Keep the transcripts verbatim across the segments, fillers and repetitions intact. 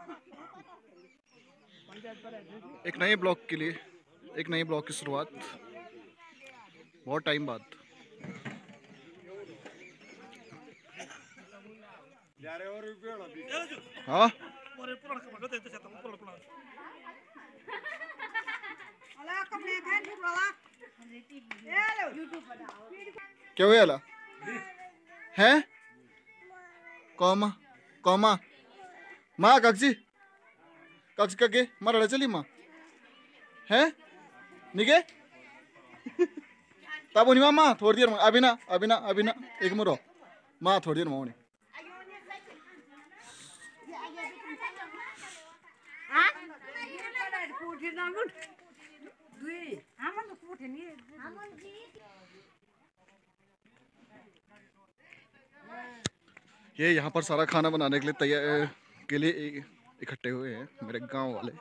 एक नए ब्लॉग के लिए, एक नए ब्लॉग की शुरुआत बहुत टाइम बाद। हाँ क्या हुआ है? कौमा कौमा माँ कक्षी कक्ष का के मारा चली माँ है निके तब उन्हीं माँ थोड़ी देर अभी ना अभी ना अभी ना एक मुरो माँ थोड़ी देर माँ उन्हीं ये यहाँ पर सारा खाना बनाने के लिए तैयार के लिए इकट्ठे हुए हैं मेरे गांव वाले।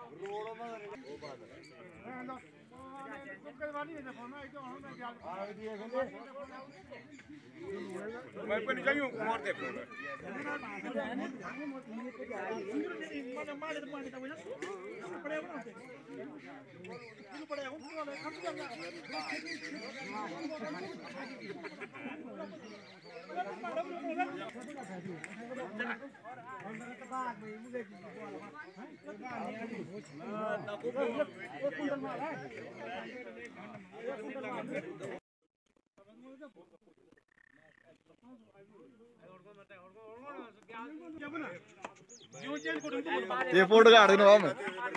ये फोटो काट देना मैं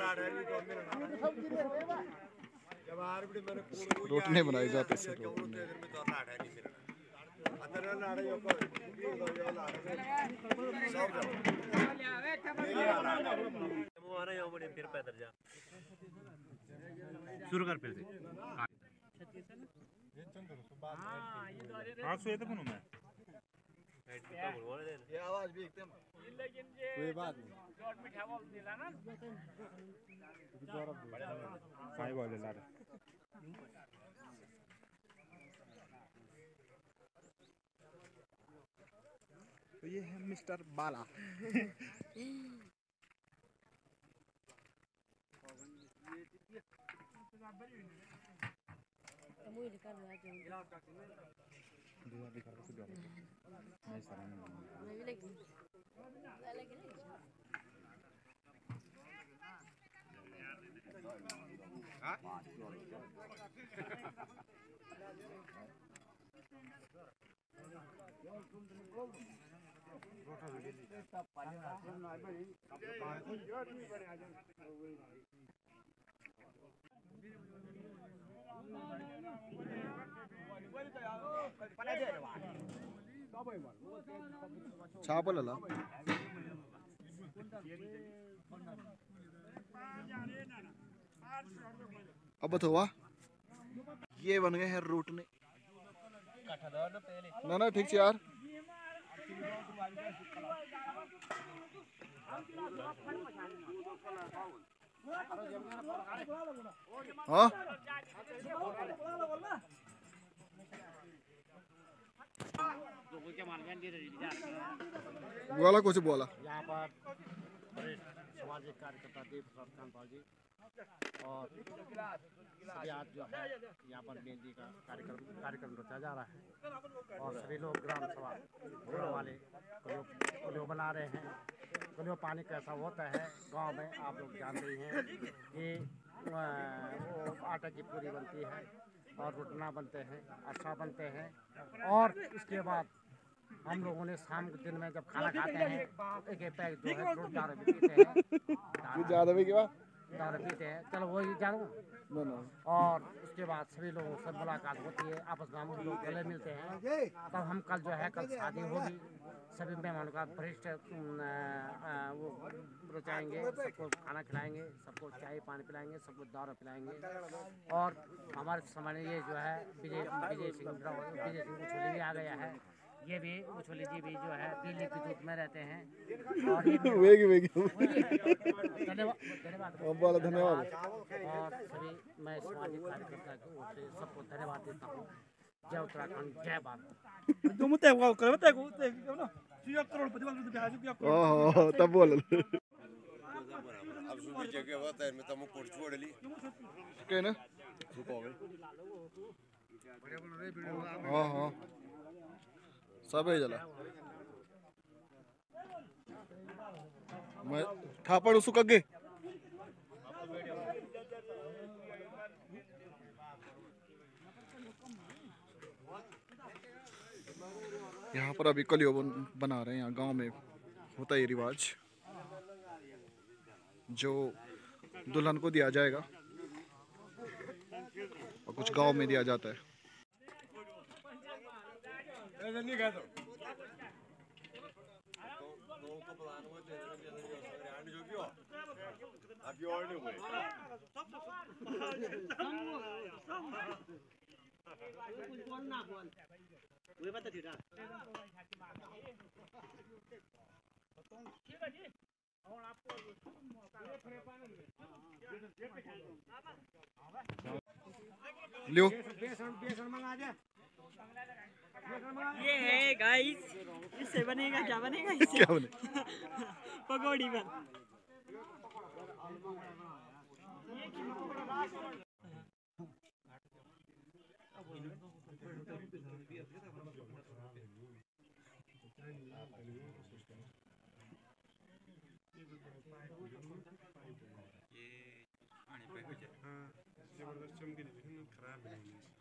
रोटी नहीं बनाई जाती से शुरू कर फिर से। हाँ सोए तो मैं ये आवाज भी एकदम कोई बात नहीं साई बोले ला रहे तो ये है मिस्टर बाला। चापल अब तो हुआ ये बन गए हैं रोटने ना ना ठीक से यार हाँ बोला कुछ बोला यहाँ पर सामाजिक कार्यकर्ता देव प्रसाद कांतपाल जी और सभी आज जो है यहाँ पर मेहंदी का कार्यक्रम कार्यक्रम रचा जा रहा है और सभी लोग ग्राम सभा जोड़ वाले कलियो बना रहे हैं। कलियो पानी कैसा होता है गांव में आप लोग जानते ही हैं कि वो आटा की पूरी बनती है और रोटना बनते हैं अच्छा बनते हैं और इसके बाद हम लोगों ने शाम के दिन में जब खाना खाते हैं एक एक पैक जो है रोट दारू भी पीते हैं ज़्यादा भी क्या दारू पीते हैं चलो वही जानू और उसके बाद सभी लोगों से मुलाकात होती है आपस में हम लोग गले मिलते हैं। तब हम कल जो है कल शादी होगी सभी मेहमानों का वरिष्ठ वो रचाएंगे सबको खाना खिलाएंगे सबको चाय पानी पिलाएंगे सबको दारू पिलाएंगे और हमारे समय ये जो है विजय विजय सिंह विजय सिंह उछोली भी आ गया है। ये भी उछोली जी भी जो है दिल्ली के दूत में रहते हैं और धन्यवाद धन्यवाद और सभी मैं सामाजिक कार्यकर्ता की ओर से सबको धन्यवाद देता हूँ। जय उत्तराखंड जय भारत। ओह तब बोल सुबह जगह होता है मैं तमु कोर्स छोड़ली के ना हाँ हाँ सब है जला मैं थापड़ उसको कगे यहाँ पर अभी कलियो बना रहे हैं। यहाँ गांव में होता है ये रिवाज, जो दुल्हन को दिया जाएगा और कुछ गांव में दिया जाता है। लियो ये है गाइस, इससे बनेगा क्या बनेगा इससे क्या बने पकौड़ी बन। जबरदस्त चमकी खराब है।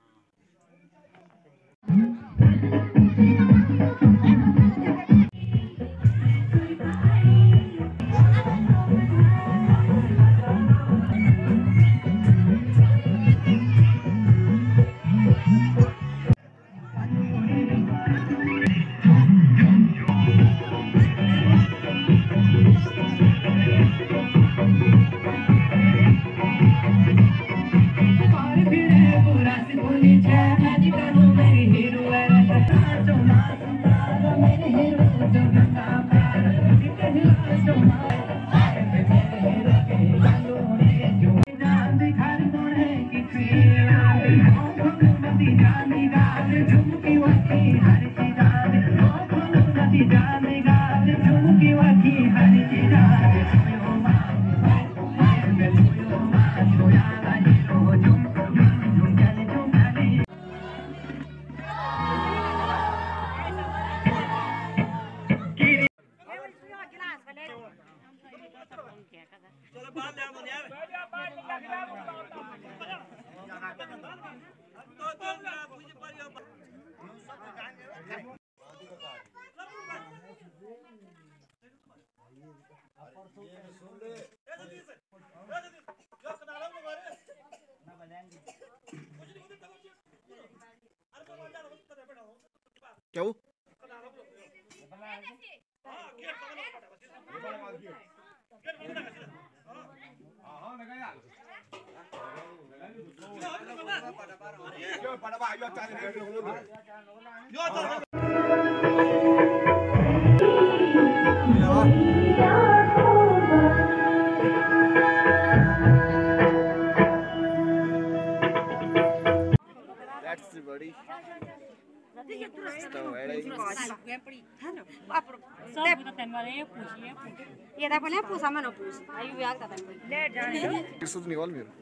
क्या वो That's body. ये था पहले पूछा मैंने पूछ आई भी आता था लेट जाने किस सुध निकाल मेरे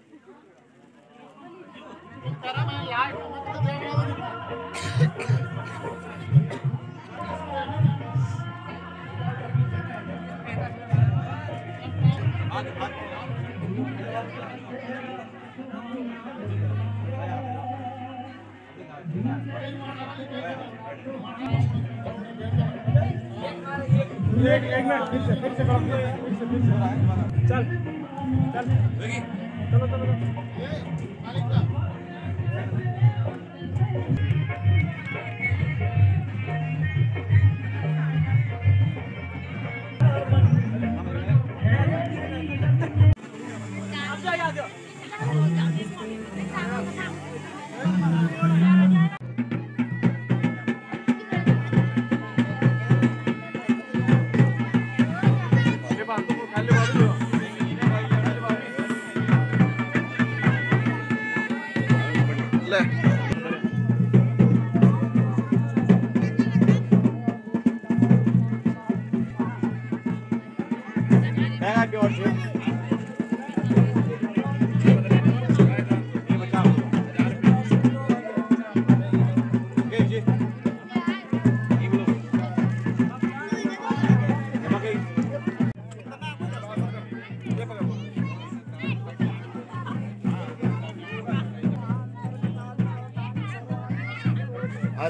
एक एक मिनट फिर से फिर से करो फिर से फिर से चल चल चलो चलो ले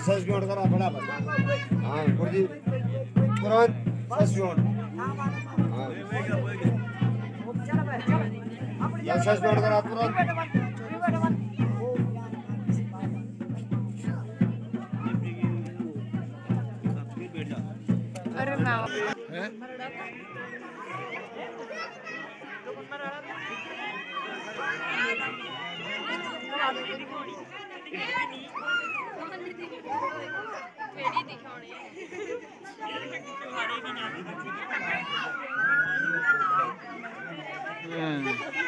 सच जोड़ करा फटाफट। हाँ गुरुजी तुरंत सच जोड़। हाँ या सच जोड़ करा तुरंत। अरे ना हैं? हम्म।